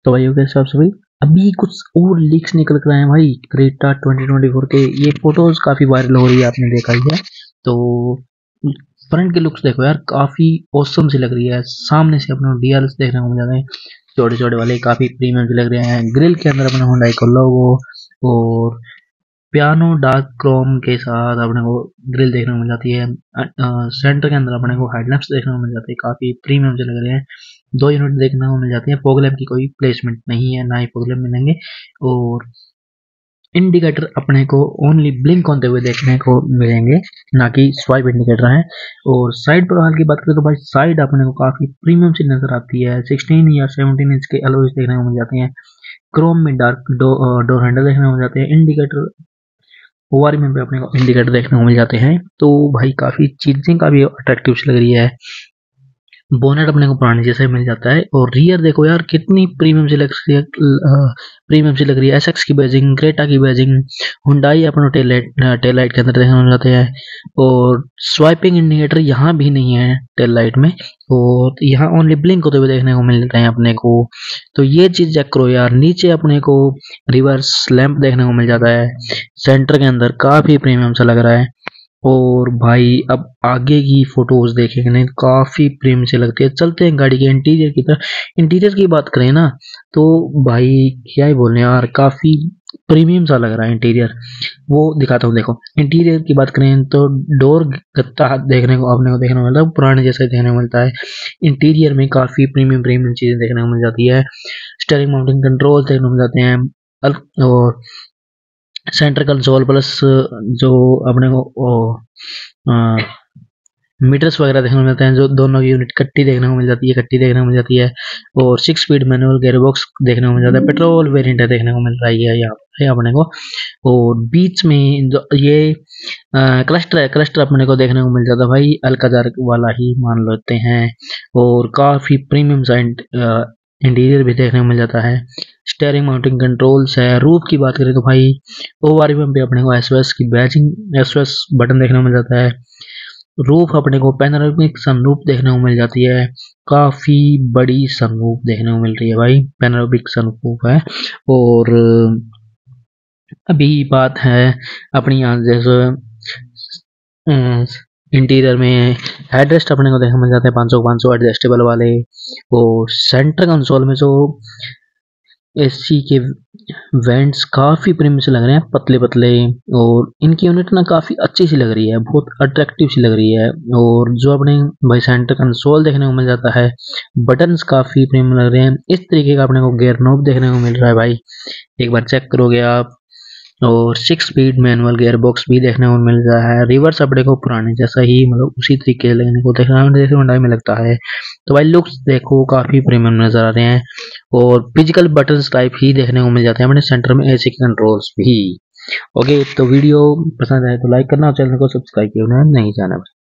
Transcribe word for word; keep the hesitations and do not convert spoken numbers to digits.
तो भाई के हिसाब से भाई अभी कुछ और लीक्स निकल कर आए हैं भाई क्रेटा ट्वेंटी ट्वेंटी फोर के। ये फोटोज काफी वायरल हो रही है, आपने देखा ही है। तो फ्रंट के लुक्स देखो यार, काफी औसम सी लग रही है। सामने से अपने डीआरएल्स देखने को मिल जाते हैं, छोटे छोटे वाले काफी प्रीमियम से लग रहे हैं। ग्रिल के अंदर अपने हुंडई का लोगो और पियानो डार्क क्रोम के साथ अपने को ग्रिल देखने को मिल जाती है। सेंटर के अंदर अपने को हेडलैम्प्स देखने को मिल जाती है, काफी प्रीमियम से लग रहे हैं। दो यूनिट देखने को मिल जाती है। फॉग लैम्प की कोई प्लेसमेंट नहीं है, ना ही फॉग लैम्प मिलेंगे। और इंडिकेटर अपने को ओनली ब्लिंक होते हुए देखने को मिलेंगे, ना कि स्वाइप इंडिकेटर है। और साइड प्रोफाइल की बात करें तो भाई साइड अपने को काफी प्रीमियम सी नजर आती है। सिक्सटीन या सेवनटीन इंच के एलॉयज देखने को मिल जाते हैं। क्रोम में डार्क डो, डोर हैंडल देखने को मिल जाते हैं। इंडिकेटर ओआर में भी अपने को इंडिकेटर देखने को मिल जाते हैं। तो भाई काफी चीजें काफी अट्रैक्टिव लग रही है। बोनेट अपने को पुराने जैसा ही मिल जाता है। और रियर देखो यार कितनी प्रीमियम सी लग रही है, प्रीमियम सी लग रही है। एसएक्स की बैजिंग, क्रेटा की बैजिंग, हुंडई अपने टेल लाइट टेल लाइट के अंदर देखने को मिल जाते हैं। और स्वाइपिंग इंडिकेटर यहाँ भी नहीं है टेल लाइट में, और यहाँ ओनली ब्लिंक होते हुए देखने को मिल रहे हैं अपने को। तो ये चीज चेक करो यार। नीचे अपने को रिवर्स लैंप देखने को मिल जाता है। सेंटर के अंदर काफी प्रीमियम सा लग रहा है। और भाई अब आगे की फोटोज देखेंगे नहीं, काफी प्रेम से लगती है। चलते हैं गाड़ी के इंटीरियर की तरफ। इंटीरियर की बात करें ना तो भाई क्या ही बोलने यार, काफी प्रीमियम सा लग रहा है इंटीरियर। वो दिखाता हूँ देखो। इंटीरियर की बात करें तो डोर गत्ता देखने को अपने को देखने को मिलता है, पुराने जैसा देखने को मिलता है। इंटीरियर में काफी प्रीमियम प्रीमियम चीजें देखने को मिल जाती है। स्टीयरिंग माउंटिंग कंट्रोल देखने को मिल जाते हैं। और सेंटर कंसोल प्लस जो अपने को मीटर्स वगैरह देखने को मिलते हैं, जो दोनों यूनिट कट्टी देखने को मिल जाती है कट्टी देखने को मिल जाती है। और सिक्स स्पीड मैनुअल गेयरबॉक्स देखने को मिल जाता है। पेट्रोल वेरिएंट देखने को मिल रही है यहाँ पे अपने को। और बीच में जो ये आ, क्लस्टर है, क्लस्टर अपने को देखने को मिल जाता है भाई, अल्काजार वाला ही मान लेते हैं। और काफी प्रीमियम साइड इंटीरियर भी देखने को मिल जाता है। स्टीयरिंग माउंटिंग कंट्रोल्स है। रूफ की बात करें तो भाई ओआरवीएम पे अपने को एसओएस की बैजिंग एसओएस बटन देखने को मिल जाता है। रूफ अपने को पैनोरामिक सनरूफ देखने को मिल जाती है। काफी बड़ी सनरूफ देखने को मिल रही है भाई, पैनोरामिक सनरूफ है। और अभी बात है अपनी यहाँ जैसे इंटीरियर में हेडरेस्ट अपने को देखने को मिल जाते हैं पाँच सौ पाँच सौ एडजस्टेबल वाले। और सेंटर कंसोल में जो एसी के वेंट्स काफी प्रीमियम से लग रहे हैं, पतले पतले। और इनकी यूनिट ना काफी अच्छी सी लग रही है, बहुत अट्रैक्टिव सी लग रही है। और जो अपने भाई सेंटर कंसोल देखने को मिल जाता है, बटन्स काफी प्रीमियम लग रहे हैं। इस तरीके का अपने को गियर नॉब देखने को मिल रहा है भाई, एक बार चेक करोगे आप। और six speed manual gear box भी देखने को मिल रहा है। रिवर्स अपने को पुराने जैसा ही मतलब उसी तरीके से लगने को देखने में लगता है। तो भाई लुक्स देखो काफी प्रीमियम नजर आ रहे हैं। और फिजिकल बटन्स टाइप ही देखने को मिल जाते हैं अपने सेंटर में, एसी के कंट्रोल्स भी। ओके, तो वीडियो पसंद आए तो लाइक करना और चैनल को सब्सक्राइब करना नहीं जाना।